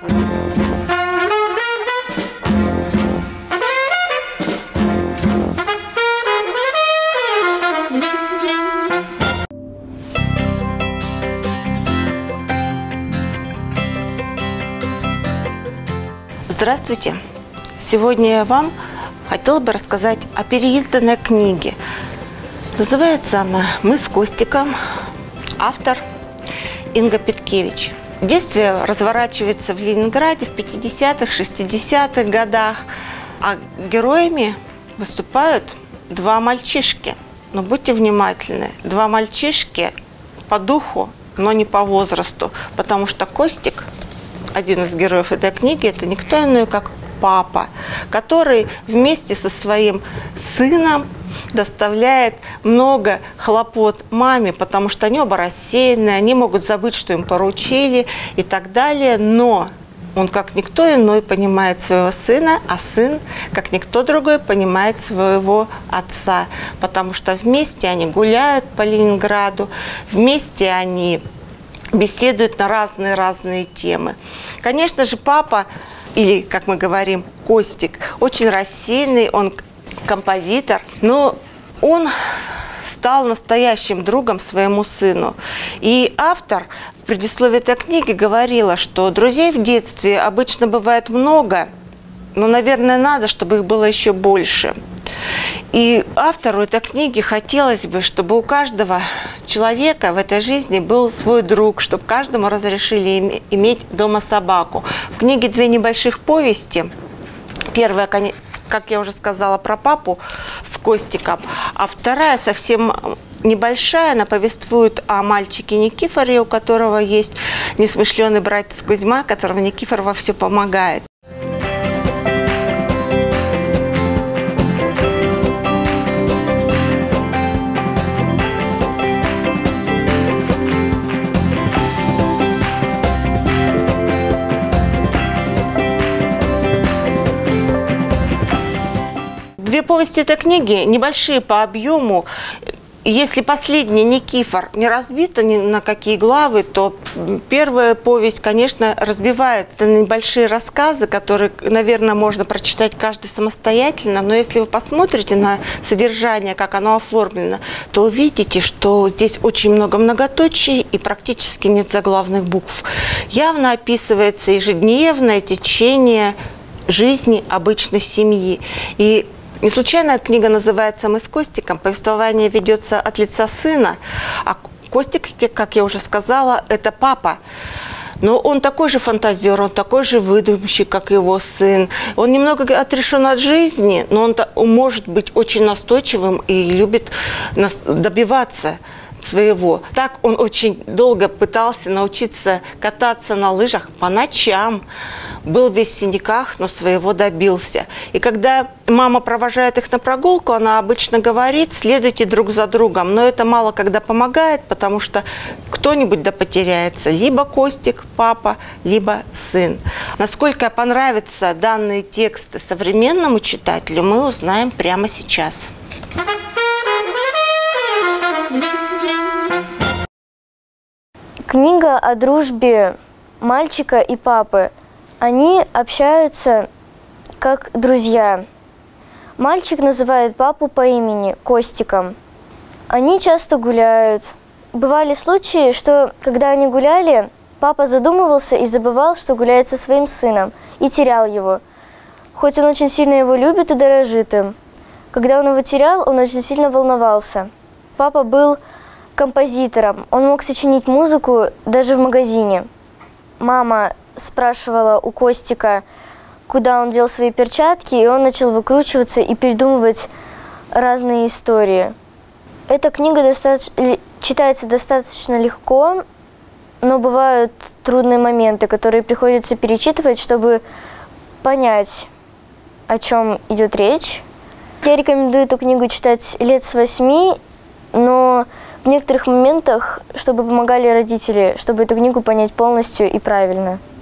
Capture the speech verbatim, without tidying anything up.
Здравствуйте! Сегодня я вам хотела бы рассказать о переизданной книге. Называется она «Мы с Костиком». Автор Инга Петкевич. Действие разворачивается в Ленинграде в пятидесятых, шестидесятых годах, а героями выступают два мальчишки. Но будьте внимательны, два мальчишки по духу, но не по возрасту, потому что Костик, один из героев этой книги, это никто иной, как папа, который вместе со своим сыном доставляет много хлопот маме, потому что они оба рассеянные, они могут забыть, что им поручили и так далее, но он, как никто иной, понимает своего сына, а сын, как никто другой, понимает своего отца, потому что вместе они гуляют по Ленинграду, вместе они беседуют на разные-разные темы. Конечно же, папа, или, как мы говорим, Костик, очень рассеянный, он композитор, но он стал настоящим другом своему сыну. И автор в предисловии этой книги говорила, что друзей в детстве обычно бывает много, но, наверное, надо, чтобы их было еще больше. И автору этой книги хотелось бы, чтобы у каждого человека в этой жизни был свой друг, чтобы каждому разрешили иметь дома собаку. В книге две небольших повести. Первая, как я уже сказала, про папу с Костиком, а вторая совсем небольшая, она повествует о мальчике Никифоре, у которого есть несмышленый братец Кузьма, которому Никифор во все помогает. Две повести этой книги небольшие по объему. Если последний Никифор не разбита ни на какие главы, то первая повесть, конечно, разбивается на небольшие рассказы, которые, наверное, можно прочитать каждый самостоятельно. Но если вы посмотрите на содержание, как оно оформлено, то увидите, что здесь очень много многоточий и практически нет заглавных букв. Явно описывается ежедневное течение жизни обычной семьи. И не случайно книга называется «Мы с Костиком». Повествование ведется от лица сына, а Костик, как я уже сказала, это папа. Но он такой же фантазер, он такой же выдумщик, как его сын. Он немного отрешен от жизни, но он, он может быть очень настойчивым и любит добиваться своего. Так он очень долго пытался научиться кататься на лыжах по ночам. Был весь в синяках, но своего добился. И когда мама провожает их на прогулку, она обычно говорит: следуйте друг за другом. Но это мало когда помогает, потому что кто-нибудь да потеряется. Либо Костик, папа, либо сын. Насколько понравятся данные тексты современному читателю, мы узнаем прямо сейчас. Книга о дружбе мальчика и папы. Они общаются как друзья. Мальчик называет папу по имени Костиком. Они часто гуляют. Бывали случаи, что когда они гуляли, папа задумывался и забывал, что гуляет со своим сыном, и терял его. Хоть он очень сильно его любит и дорожит им. Когда он его терял, он очень сильно волновался. Папа был композитором. Он мог сочинить музыку даже в магазине. Мама спрашивала у Костика, куда он дел свои перчатки, и он начал выкручиваться и придумывать разные истории. Эта книга достаточно, читается достаточно легко, но бывают трудные моменты, которые приходится перечитывать, чтобы понять, о чем идет речь. Я рекомендую эту книгу читать лет с восьми, но в некоторых моментах, чтобы помогали родители, чтобы эту книгу понять полностью и правильно.